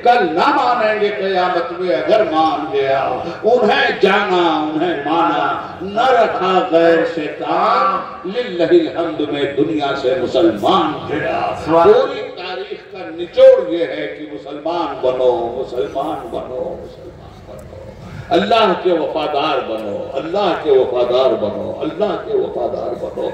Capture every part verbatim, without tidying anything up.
कल ना मानेंगे क़यामत में अगर मान गया। उन्हें जाना उन्हें माना, न रखा गैर से काम, लिल्लाहिल हम्द में दुनिया से मुसलमान गया। पूरी तारीख का निचोड़ ये है कि मुसलमान बनो, मुसलमान बनो, मुसलमान बनो, अल्लाह के वफादार बनो, अल्लाह के वफादार बनो, अल्लाह के वफादार बनो।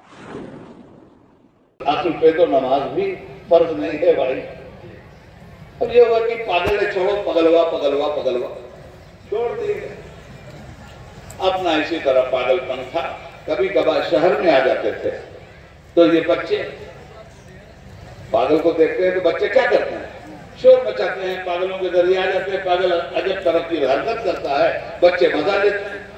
आखिर पे तो नमाज भी फर्ज नहीं है भाई। अब ये हुआ कि पागल छोड़ो, पगलवा पगलवा पगलवा छोड़ दिए। अपना इसी तरह पागलपन था। कभी कभार शहर में आ जाते थे तो ये बच्चे पागल को देखते हैं तो बच्चे क्या करते हैं, शोर मचाते हैं, पागलों के जरिए आ जाते हैं। पागल अजब तरह की हरकत करता है, बच्चे मजा लेते हैं।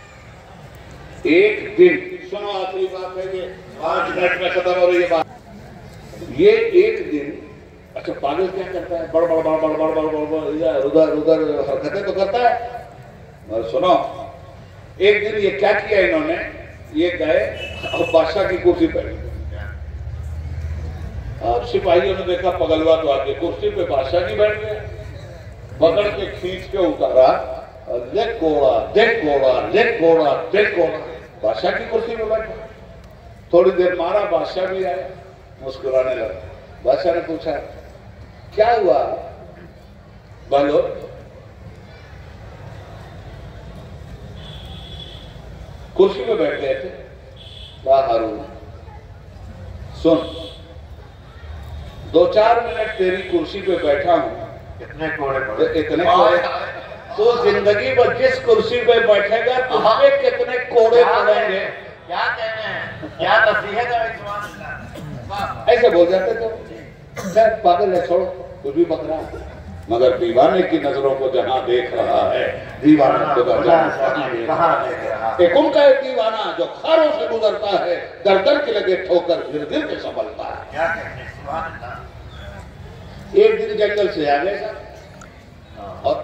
एक दिन सुनो, आखिरी बात है ये, पांच मिनट में खत्म हो रही है बात। ये एक दिन, अच्छा पागल क्या करता है, बड़ बड़ बड़ बड़ बड़ बड़ बड़ उधर उधर हरकतें तो करता है। और सुनो, एक दिन ये क्या किया इन्होंने, ये गए और बादशाह की कुर्सी पर, और सिपाहियों ने देखा पगलवा तो आके कुर्सी पे बादशाह की बैठ गया। पकड़ के खींच के उतारा, देख कोड़ा देख कोड़ा देख कोड़ा देख कोड़ा, बादशाह की कुर्सी में बैठा। थोड़ी देर मारा, बादशाह भी आया, मुस्कुराने लगा। बादशाह ने पूछा क्या हुआ, बोलो। कुर्सी पे बैठ गए थे। बाहर सुन, दो चार मिनट तेरी कुर्सी पे बैठा हूं, कितने कोड़े पड़े, इतने कोड़े। तो जिंदगी भर जिस कुर्सी पे बैठेगा तुम पे कितने कोड़े पड़ेंगे। क्या कहने हैं, क्या नसीहत है। ऐसे बोल जाते थे, पागल है छोड़ो, कुछ भी बक रहा है। मगर दीवाने की नजरों को जहां देख रहा है, दीवाना को एक उनका एक दीवाना जो खारों से गुजरता है, दर दर के लगे ठोकर गिर गिर के संभलता है। एक दिन जंगल से आ गए और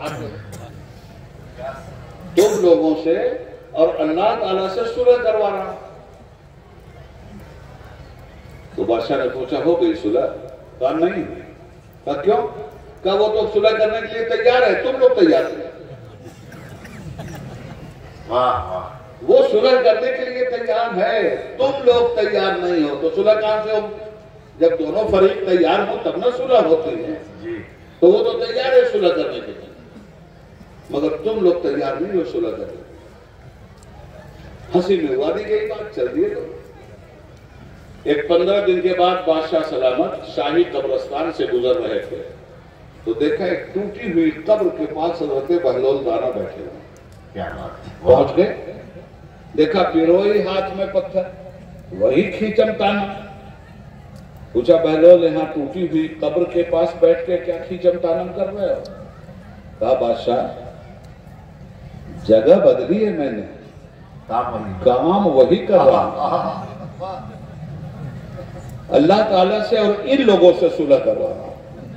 तुम लोगों से और अल्लाह ताला से सुलह करवा रहा। तो बादशाह ने पूछा हो गई सुलह? कहा नहीं। कहा क्यों? कहा वो तो सुलह करने के लिए तैयार है, तुम लोग तैयार नहीं। वाह वाह, वो सुलह करने के लिए तैयार है, तुम लोग तैयार नहीं हो, तो सुलह कहां से हो? जब दोनों फरीक तैयार हो तब ना सुलह होती है। तो वो तो तैयार है सुलह करने के लिए, मगर तुम लोग तैयार नहीं हो सुलह करने। हंसी में उड़ा दी गई बात, चल दिए लोग। एक पंद्रह दिन के बाद बादशाह सलामत शाही कब्रिस्तान से गुजर रहे थे तो देखा एक टूटी हुई कब्र के पास हजरत बहलोल दाना बैठे हुए। क्या बात, पहुंच गए, देखा पिरोई हाथ में पत्थर, वही खींचम ताना। पूछा बहलोल यहाँ टूटी हुई कब्र के पास बैठ के क्या खींचम तानम कर रहे हो? कहा बादशाह जगह बदली है मैंने, काम वही कर रहा हूं, अल्लाह ताला से और इन लोगों से सुलह करवा रहा हूं।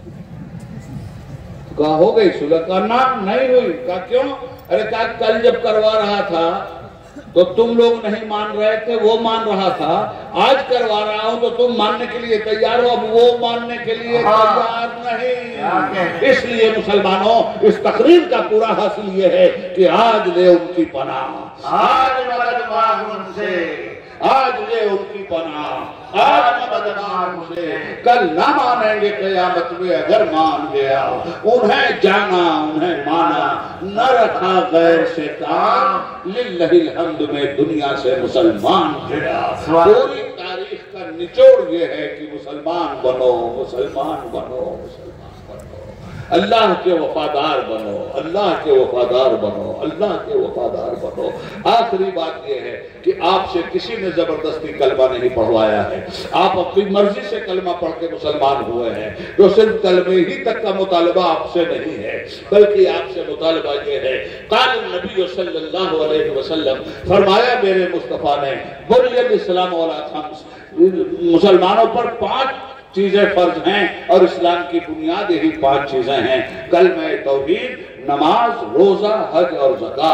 कहा हो गई सुलह? का नाम नहीं हुई। कहा क्यों? अरे कहा कल जब करवा रहा था तो तुम लोग नहीं मान रहे थे, वो मान रहा था। आज करवा रहा हूं तो तुम मानने के लिए तैयार हो, अब वो मानने के लिए तैयार नहीं। इसलिए मुसलमानों, इस तकरीर का पूरा हासिल ये है कि आज ले उनकी पनाह, आज मदद मांग उनसे, आज ले उनकी पनाह, आज मदद मांग उनसे। कल ना मानेंगे क़यामत में अगर मान गया। उन्हें जाना उन्हें माना, न रखा गैर से काम, लिल्लाहिल हम्द में दुनिया से मुसलमान गया। पूरी तारीख का निचोड़ ये है कि मुसलमान बनो, मुसलमान बनो, मुसलमान बनो, अल्लाह के वफादार बनो, अल्लाह के वफादार बनो, अल्लाह के वफादार बनो। आखिरी बात यह है कि आपसे किसी ने जबरदस्ती कलमा नहीं पढ़वाया है, आप अपनी मर्जी से कलमा पढ़ के मुसलमान हुए हैं। तो सिर्फ कलमे ही तक का मुतालबा आपसे नहीं है, बल्कि आपसे मुतालबा यह है, काल नबी सल्लल्लाहु अलैहि वसल्लम फरमाया मेरे मुस्तफा ने, बुनियल इस्लाम अला खम्स, मुसलमानों पर पांच चीजें फर्ज हैं और इस्लाम की बुनियाद यही पांच चीजें हैं, कलमा तौहीद, नमाज, रोजा, हज और ज़कात।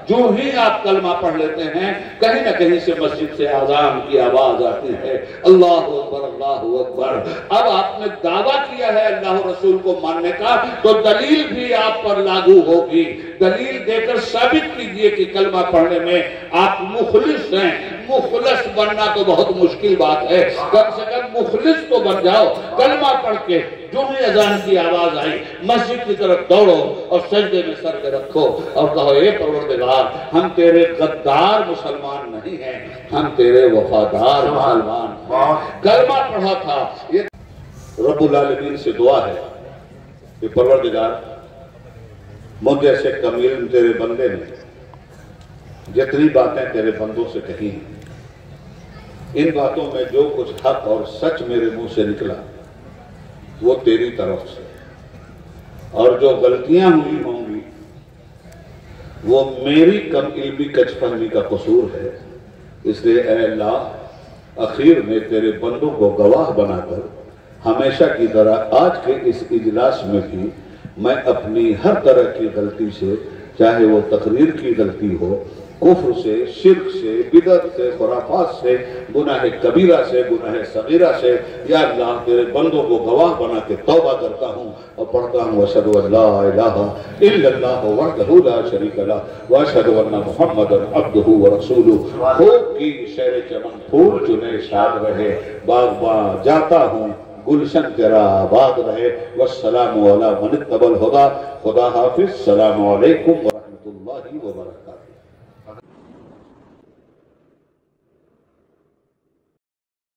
जो ही आप कलमा पढ़ लेते हैं कहीं ना कहीं से मस्जिद से आजान की आवाज आती है, अल्लाह अकबर अल्लाह अकबर। अब आपने दावा किया है अल्लाह रसूल को मानने का, तो दलील भी आप पर लागू होगी। दलील देकर साबित कीजिए कि कलमा पढ़ने में आप मुखलिस हैं। मुखलिस बनना तो बहुत मुश्किल बात है, कम से कम मुखलिस तो बन जाओ। कलमा पढ़ के जो भी अजान की आवाज आई मस्जिद की तरफ दौड़ो और सजदे में सर के रखो और कहो, ए परवरदिगार, हम तेरे गद्दार मुसलमान नहीं हैं, हम तेरे वफादार मुसलमान हैं। कलमा पढ़ा था। ये रब्बुल आलमीन से दुआ है कि परवरदिगार, मुझे से कमील तेरे बंदे ने जितनी बातें तेरे बंदों से कही हैं, इन बातों में जो कुछ हक और सच मेरे मुंह से निकला वो तेरी तरफ से, और जो गलतियां हुई होंगी वो मेरी कम इल्मी कचफहमी का कसूर है। इसलिए ऐ अल्लाह, आखिर में तेरे बंदों को गवाह बनाकर हमेशा की तरह आज के इस इजलास में भी मैं अपनी हर तरह की गलती से, चाहे वो तकरीर की गलती हो, कुफ्र से, शिर्क से, बिदअत से, खुराफात से, गुनाह कबीरा से, गुनाह सगीरा से, या अल्लाह तेरे बंदों को गवाह बना के तौबा करता हूँ और पढ़ता हूँ अशहदु अल्ला इलाहा इल्लल्लाह वहदहु ला शरीका लह व अशहदु अन्न मुहम्मदन अब्दुहु व रसूलुहु। खूब की शहर चमन फूल चुने शाद रहे, बागबां जाता हूँ गुलशन तेरा आबाद रहे। वस्सलामु अला मन इत्तबल हुदा। खुदा हाफिज। सलामु अलैकुम।